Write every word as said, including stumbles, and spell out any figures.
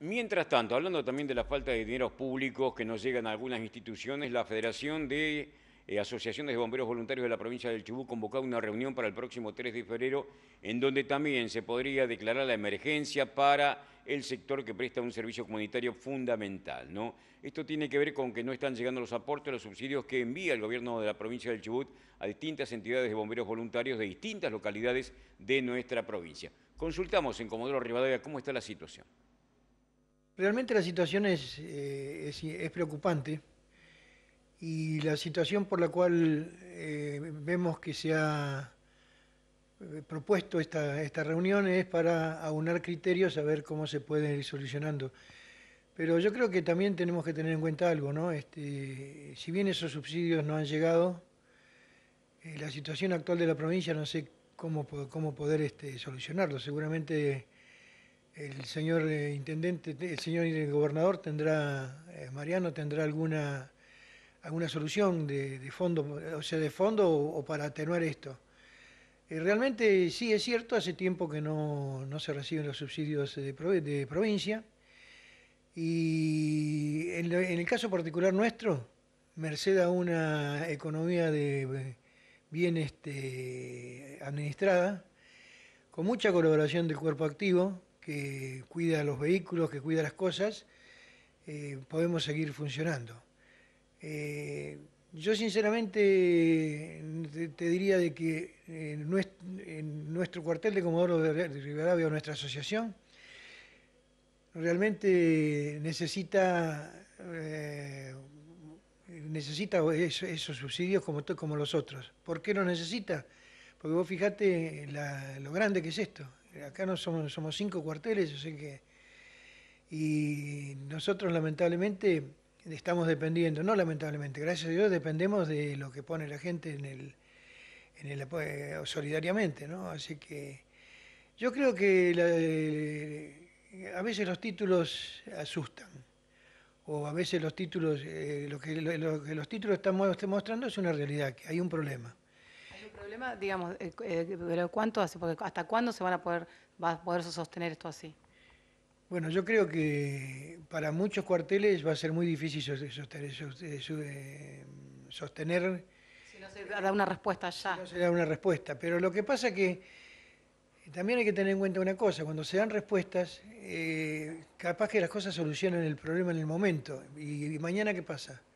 Mientras tanto, hablando también de la falta de dineros públicos que nos llegan a algunas instituciones, la Federación de eh, Asociaciones de Bomberos Voluntarios de la provincia del Chubut convocó una reunión para el próximo tres de febrero, en donde también se podría declarar la emergencia para el sector que presta un servicio comunitario fundamental, ¿no? Esto tiene que ver con que no están llegando los aportes, los subsidios que envía el gobierno de la provincia del Chubut a distintas entidades de bomberos voluntarios de distintas localidades de nuestra provincia. Consultamos en Comodoro Rivadavia cómo está la situación. Realmente la situación es, eh, es, es preocupante y la situación por la cual eh, vemos que se ha eh, propuesto esta, esta reunión es para aunar criterios, a ver cómo se puede ir solucionando. Pero yo creo que también tenemos que tener en cuenta algo, ¿no? Este, si bien esos subsidios no han llegado, eh, la situación actual de la provincia no sé cómo, cómo poder este, solucionarlo. Seguramente el señor eh, intendente, el señor gobernador tendrá, eh, Mariano tendrá alguna, alguna solución de, de fondo, o sea, de fondo o, o para atenuar esto. Eh, realmente sí es cierto, hace tiempo que no, no se reciben los subsidios de, de provincia y en, lo, en el caso particular nuestro, merced a una economía de, bien este, administrada, con mucha colaboración del cuerpo activo, que cuida los vehículos, que cuida las cosas, eh, podemos seguir funcionando. Eh, yo sinceramente te, te, diría de que en nuestro, en nuestro cuartel de Comodoro de Rivadavia, o nuestra asociación, realmente necesita, eh, necesita eso, esos subsidios como, como los otros. ¿Por qué los necesita? Porque vos fijate la, lo grande que es esto. Acá no somos, somos cinco cuarteles, yo sé que... Y nosotros lamentablemente estamos dependiendo, no lamentablemente, gracias a Dios dependemos de lo que pone la gente en el, en el eh, solidariamente, ¿no? Así que yo creo que la, eh, a veces los títulos asustan, o a veces los títulos, eh, lo, que, lo, lo que los títulos están mostrando es una realidad, que hay un problema. Hay un problema, digamos, eh, eh, pero ¿cuánto hace? Porque ¿hasta cuándo se van a poder, va a poder sostener esto así? Bueno, yo creo que para muchos cuarteles va a ser muy difícil sostener, sostener, sostener Si no se da una respuesta si ya. no se da una respuesta. Pero lo que pasa es que también hay que tener en cuenta una cosa, cuando se dan respuestas, eh, capaz que las cosas solucionan el problema en el momento. ¿Y, y mañana qué pasa?